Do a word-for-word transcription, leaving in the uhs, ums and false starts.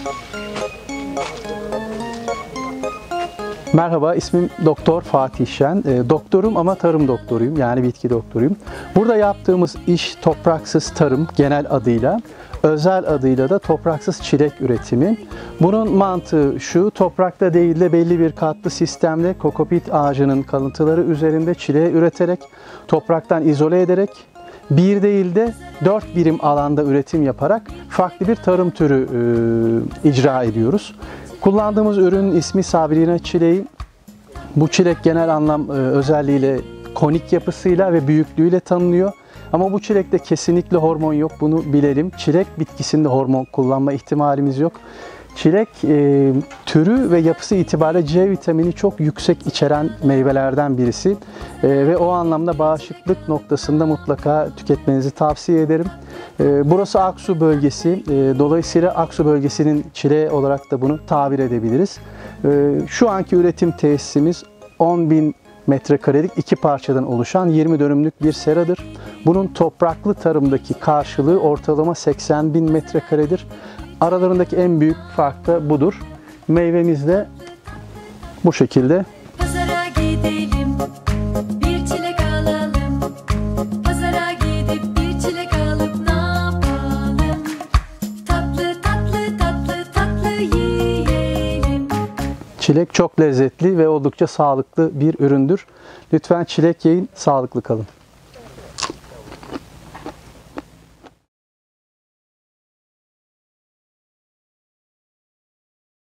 Merhaba, ismim Doktor Fatih Şen. E, doktorum ama tarım doktoruyum, yani bitki doktoruyum. Burada yaptığımız iş topraksız tarım genel adıyla, özel adıyla da topraksız çilek üretimi. Bunun mantığı şu: toprakta değil de belli bir katlı sistemle kokopit ağacının kalıntıları üzerinde çileği üreterek, topraktan izole ederek, bir değil de dört birim alanda üretim yaparak farklı bir tarım türü e, icra ediyoruz. Kullandığımız ürünün ismi Sabirina çileği. Bu çilek genel anlam e, özelliğiyle, konik yapısıyla ve büyüklüğüyle tanınıyor. Ama bu çilekte kesinlikle hormon yok, bunu bilelim. Çilek bitkisinde hormon kullanma ihtimalimiz yok. Çilek e, türü ve yapısı itibariyle C vitamini çok yüksek içeren meyvelerden birisi. E, ve o anlamda bağışıklık noktasında mutlaka tüketmenizi tavsiye ederim. E, burası Aksu bölgesi. E, dolayısıyla Aksu bölgesinin çileği olarak da bunu tabir edebiliriz. E, şu anki üretim tesisimiz on bin metrekarelik iki parçadan oluşan yirmi dönümlük bir seradır. Bunun topraklı tarımdaki karşılığı ortalama seksen bin metrekaredir. Aralarındaki en büyük fark da budur. Meyvemiz de bu şekilde. Pazara gidelim, bir çilek alalım. Pazara gidip bir çilek alıp ne yapalım? Tatlı tatlı tatlı tatlı yiyelim. Çilek çok lezzetli ve oldukça sağlıklı bir üründür. Lütfen çilek yiyin, sağlıklı kalın.